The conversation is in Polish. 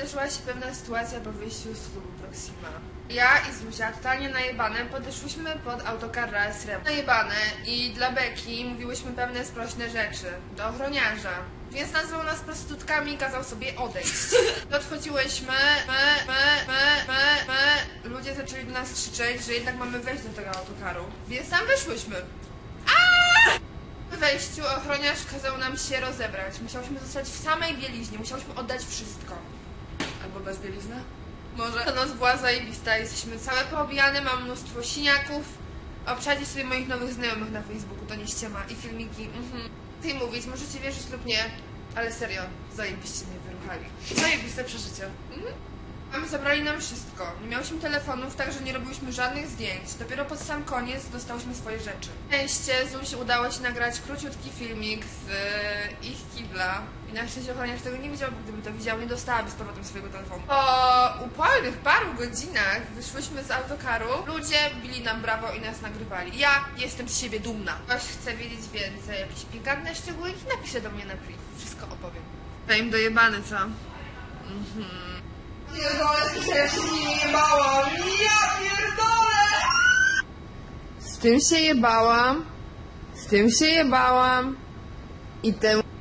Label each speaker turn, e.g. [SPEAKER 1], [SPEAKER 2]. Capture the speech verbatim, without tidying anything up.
[SPEAKER 1] wydarzyła się pewna sytuacja po wyjściu z klubu Proxima. Ja i Zuzia, totalnie najebane, podeszłyśmy pod autokar Rolls-Royce. Najebane i dla beki mówiłyśmy pewne sprośne rzeczy do ochroniarza. Więc nazwał nas prostytutkami i kazał sobie odejść. Odchodziłyśmy, my, my, my, my, my. Ludzie zaczęli do nas krzyczeć, że jednak mamy wejść do tego autokaru. Więc tam wyszłyśmy. Aaaa! W wejściu ochroniarz kazał nam się rozebrać. Musiałyśmy zostać w samej bieliźnie, musiałyśmy oddać wszystko.
[SPEAKER 2] Albo bez bielizny?
[SPEAKER 1] Może. Ta noc była zajebista, jesteśmy całe poobijane, mam mnóstwo siniaków. Obczajcie sobie moich nowych znajomych na Facebooku, to nie ściema. I filmiki, mhm. Ty mówić, możecie wierzyć lub nie, ale serio, zajebiście mnie wyruchali.
[SPEAKER 2] Zajebiste przeżycie.
[SPEAKER 1] Mhm. Mamy zabrali nam wszystko. Nie miałyśmy telefonów, także nie robiłyśmy żadnych zdjęć. Dopiero pod sam koniec dostałyśmy swoje rzeczy. Na szczęście Zuzi udało się nagrać króciutki filmik z y, ich kibla. I na szczęście ochroniarz tego nie widział, bo gdyby to widział, nie dostałaby z powrotem swojego telefonu. Po upalnych paru godzinach wyszłyśmy z autokaru. Ludzie bili nam brawo i nas nagrywali. Ja jestem z siebie dumna. Ktoś chce wiedzieć więcej, jakieś pikantne szczegółki, napisze do mnie na priv. Wszystko opowiem. Fame dojebany, co? Mhm.
[SPEAKER 3] Pierdolę, że ja się nie jebałam! Ja pierdolę!
[SPEAKER 1] Z tym się jebałam, z tym się jebałam i temu